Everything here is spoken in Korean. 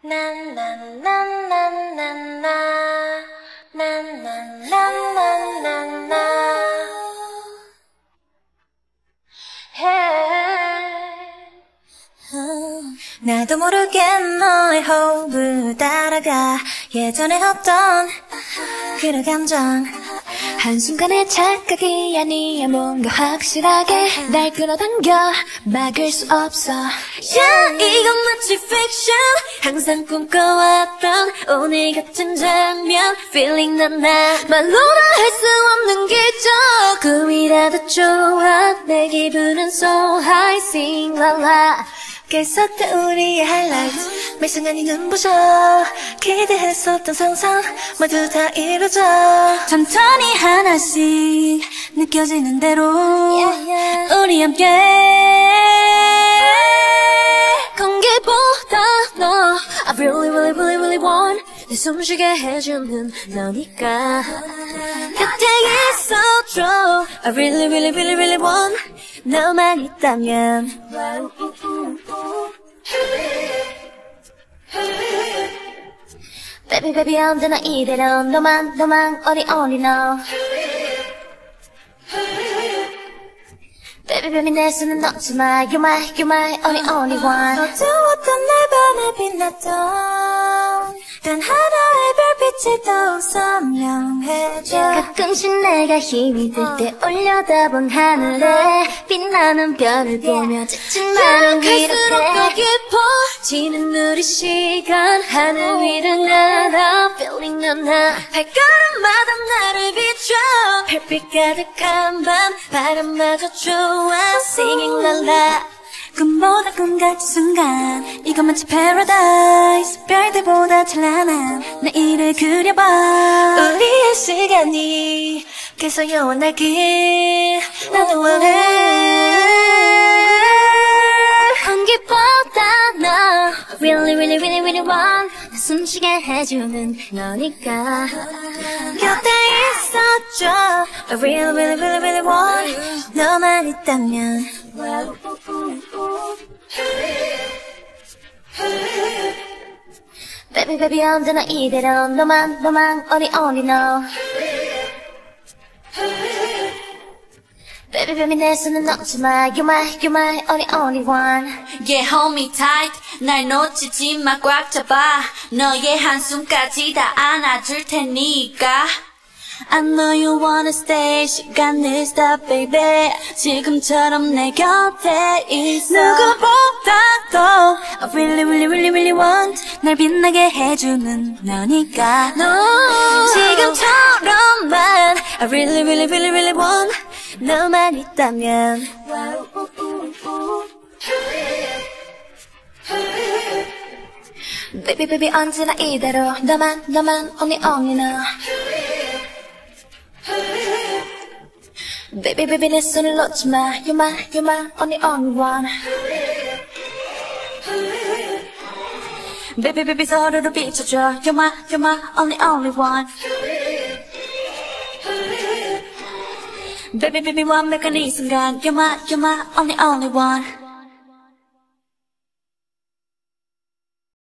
나도 모르게 너의 호흡을 따라가 예전에 없던 그런 감정 한순간의 착각이 아니야 뭔가 확실하게 날 끌어당겨 막을 수 없어 Yeah 이건 마치 fiction 항상 꿈꿔왔던 오늘 같은 장면 Feeling 난 나 말로 다 할 수 없는 기적 꿈이라도 좋아 내 기분은 so high Sing la la 깨었던 우리의 highlight 매 순간이 눈부셔 기대했었던 상상 모두 다 이루어져 천천히 하나씩 느껴지는 대로 우리 함께 공기보다 너 I really really really really want 내 숨쉬게 해주는 너니까 곁에 있어줘 I really really really really want 너만 있다면 Baby baby 언제나 이대로 너만 only only know Baby baby 내 손은 놓지 마 You my only one 어두웠던 날 밤에 빛났던 단 하나의 별빛이 더욱 선명해져 가끔씩 내가 힘이 들 때 올려다본 하늘에 빛나는 별을 보며 지친 마음 이렇게 더 깊어지는 우리 시간 하늘 위를 날아 Feeling 넌나 발걸음마다 나를 비춰 별빛 가득한 밤 바람마저 좋아 Singing la la 꿈보다 꿈같은 순간 이건 마치 paradise 별들보다 찬란한 내일을 그려봐 우리의 시간이 계속 영원하길 나도 원해 공기보다 너 Really really really really want 나 숨쉬게 해주는 너니까 곁에 있어줘 I really really really really want 너만 있다면 Baby baby 언제나 이대로 너만 only only know Baby baby 내 손은 놓지 마 You my only one Yeah hold me tight 날 놓치지 마 꽉 잡아 너의 한숨까지 다 안아줄 테니까 I know you wanna stay 시간을 stop baby 지금처럼 내 곁에 있어 누구보다도 I really really really really want 날 빛나게 해주는 너니까 no. 지금처럼만 I really really really really want 너만 있다면 Baby baby 언제나 이대로 너만 only only know Baby baby 내 손을 놓지 마 You my only one Baby baby 서로를 비춰줘 You my only one Baby baby 완벽한 이 순간 You my only one